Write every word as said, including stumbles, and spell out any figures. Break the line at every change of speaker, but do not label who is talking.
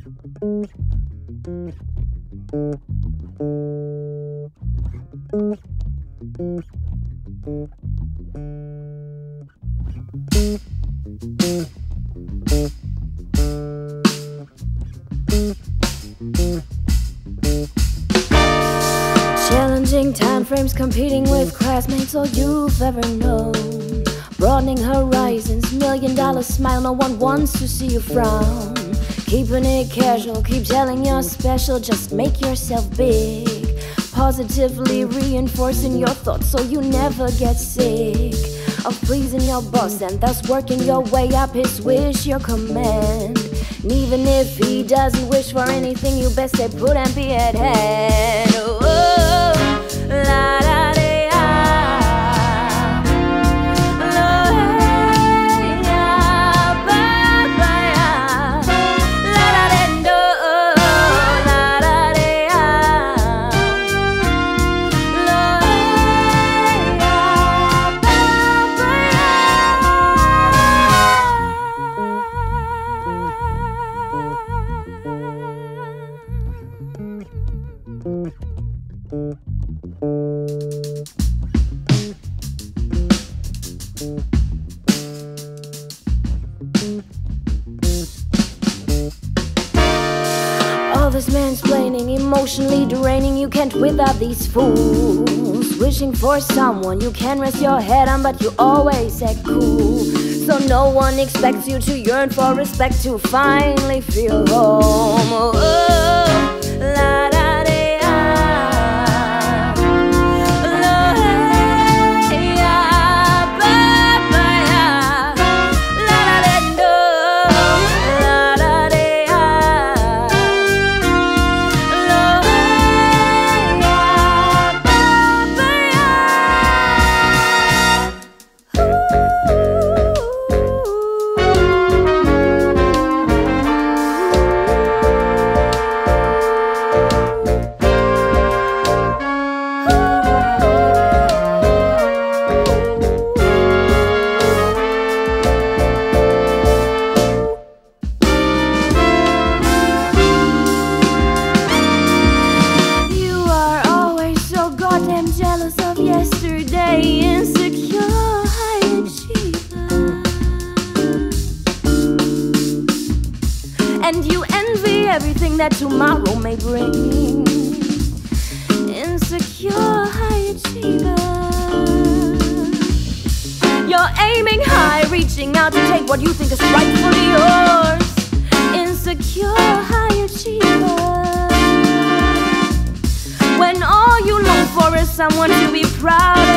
Challenging time frames, competing with classmates all you've ever known. Broadening horizons, million dollar smile, no one wants to see you frown. Keeping it casual, keep telling you're special, just make yourself big. Positively reinforcing your thoughts so you never get sick of pleasing your boss and thus working your way up his wish, your command. And even if he doesn't wish for anything, you best stay put and be at hand. Oh, oh, la da da. All this mansplaining, emotionally draining, you can't without these fools. Wishing for someone you can rest your head on, but you always act cool. So no one expects you to yearn for respect, to finally feel home. Oh, oh, la da. Jealous of yesterday, insecure, high achiever. And you envy everything that tomorrow may bring. Insecure, high achiever. You're aiming high, reaching out to take what you think is rightfully yours. Insecure, high achiever. When all you long for is someone to be proud of.